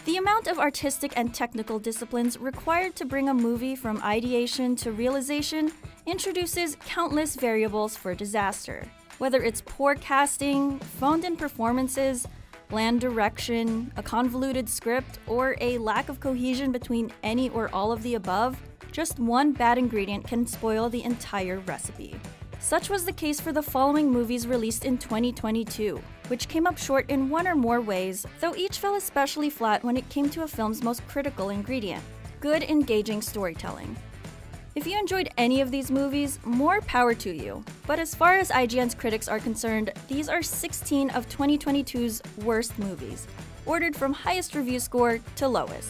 The amount of artistic and technical disciplines required to bring a movie from ideation to realization introduces countless variables for disaster. Whether it's poor casting, phoned-in performances, bland direction, a convoluted script, or a lack of cohesion between any or all of the above, just one bad ingredient can spoil the entire recipe. Such was the case for the following movies released in 2022, which came up short in one or more ways, though each fell especially flat when it came to a film's most critical ingredient: good, engaging storytelling. If you enjoyed any of these movies, more power to you. But as far as IGN's critics are concerned, these are 16 of 2022's worst movies, ordered from highest review score to lowest.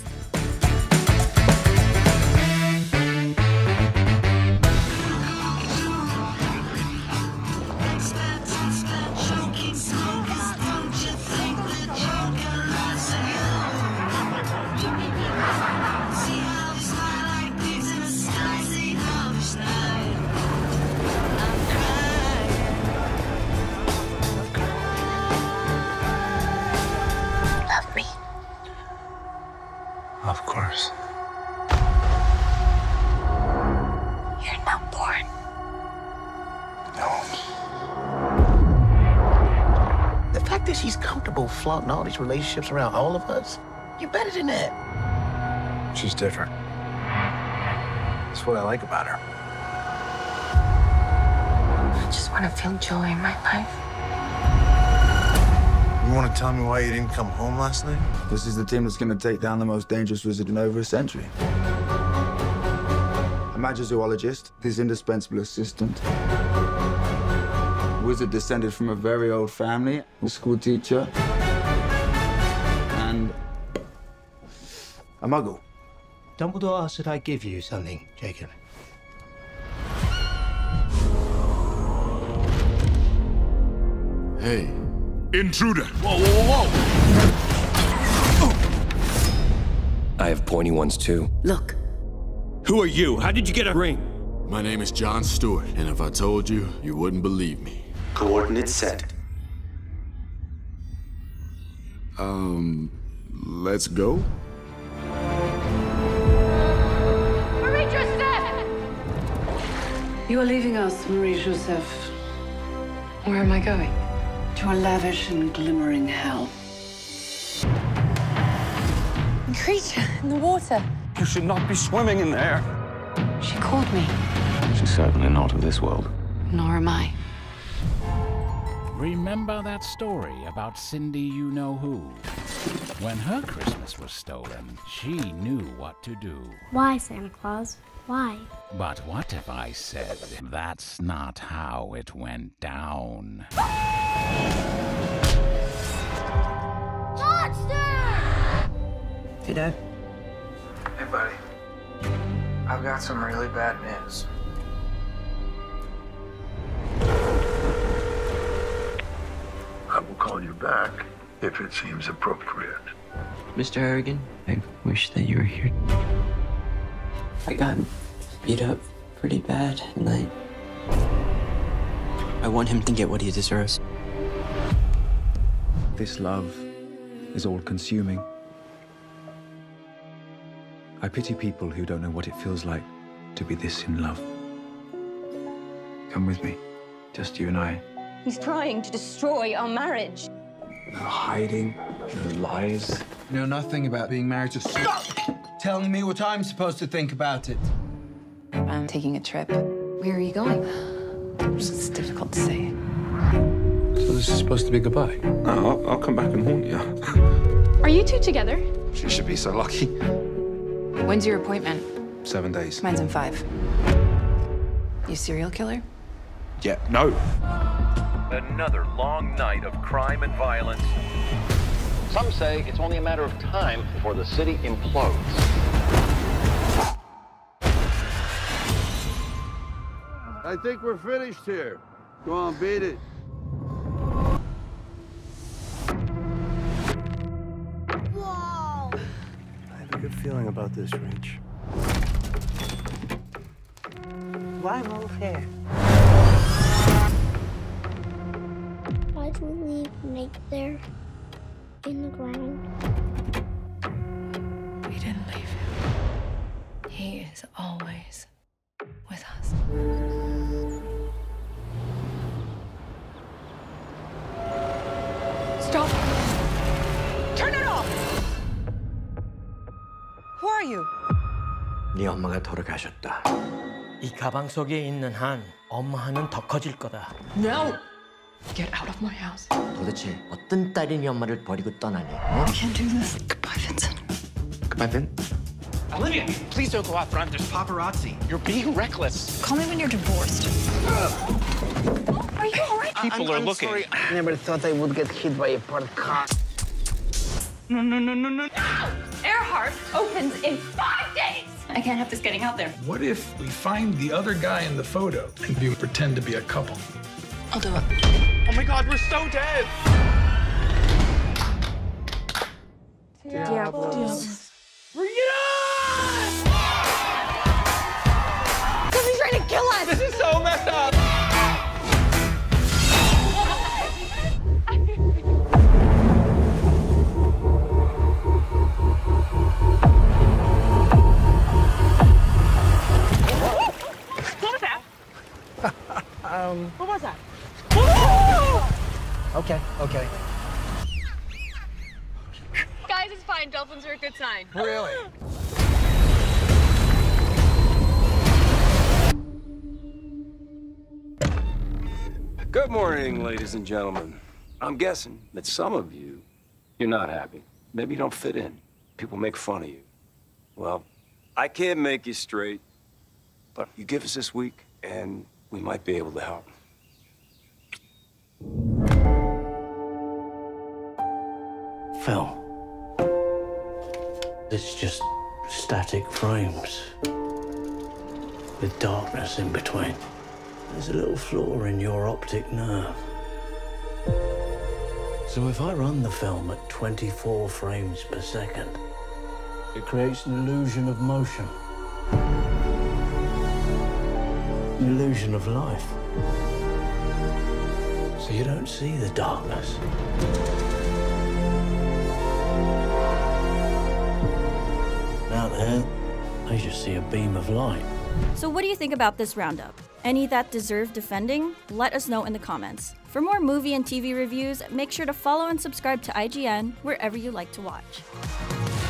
Of course. You're not born. No. The fact that she's comfortable flaunting all these relationships around all of us, you're better than that. She's different. That's what I like about her. I just want to feel joy in my life. You want to tell me why you didn't come home last night? This is the team that's going to take down the most dangerous wizard in over a century. A magizoologist, his indispensable assistant. Wizard descended from a very old family, a school teacher, and a muggle. Dumbledore asked that I give you something, Jacob. Hey. Intruder! Whoa, whoa, whoa! I have pointy ones too. Look. Who are you? How did you get a ring? My name is John Stewart, and if I told you, you wouldn't believe me. Coordinates set. Let's go? Marie-Joseph! You are leaving us, Marie-Joseph. Where am I going? To a lavish and glimmering hell. A creature in the water. You should not be swimming in there. She called me. She's certainly not of this world. Nor am I. Remember that story about Cindy You-Know-Who? When her Christmas was stolen, she knew what to do. Why, Santa Claus? Why? But what if I said that's not how it went down? Monster! Hey, Dad. Hey, buddy. I've got some really bad news. I will call you back if it seems appropriate. Mr. Harrigan, I wish that you were here. I got beat up pretty bad, and I want him to get what he deserves. This love is all-consuming. I pity people who don't know what it feels like to be this in love. Come with me, just you and I. He's trying to destroy our marriage. No hiding, no lies. You know nothing about being married to... Stop telling me what I'm supposed to think about it. I'm taking a trip. Where are you going? It's difficult to say. So this is supposed to be goodbye? No, I'll come back and haunt you. Are you two together? She should be so lucky. When's your appointment? 7 days. Mine's in 5. You serial killer? Yeah, no. Another long night of crime and violence. Some say it's only a matter of time before the city implodes. I think we're finished here. Go on, beat it. Whoa! I have a good feeling about this, Reach. Why move here? Why'd we leave Nate there in the ground? you? 네 엄마가 돌아가셨다. 이 가방 속에 있는 한 엄마 한은 더 커질 거다. No! Get out of my house. 도대체 어떤 딸이 네 엄마를 버리고 떠나니? 어? I can't do this. Goodbye, Vincent. Goodbye, Vin. Olivia, please don't go out front. There's paparazzi. You're being reckless. Call me when you're divorced. Are you all right? People are looking. Sorry. I never thought I would get hit by a parked car. No. Earhart opens in 5 days. I can't have this getting out there. What if we find the other guy in the photo and we pretend to be a couple? I'll do it. Oh my God, we're so dead. Diablos. Bring it on! Somebody's trying to kill us. This is so messed up. What was that? Okay. Guys, it's fine. Dolphins are a good sign. Really? Good morning, ladies and gentlemen. I'm guessing that some of you, you're not happy. Maybe you don't fit in. People make fun of you. Well, I can't make you straight, but you give us this week, and we might be able to help. Film. It's just static frames with darkness in between. There's a little flaw in your optic nerve. So if I run the film at 24 frames per second, it creates an illusion of motion. An illusion of life. So you don't see the darkness. Out there, I just see a beam of light. So what do you think about this roundup? Any that deserve defending? Let us know in the comments. For more movie and TV reviews, make sure to follow and subscribe to IGN wherever you like to watch.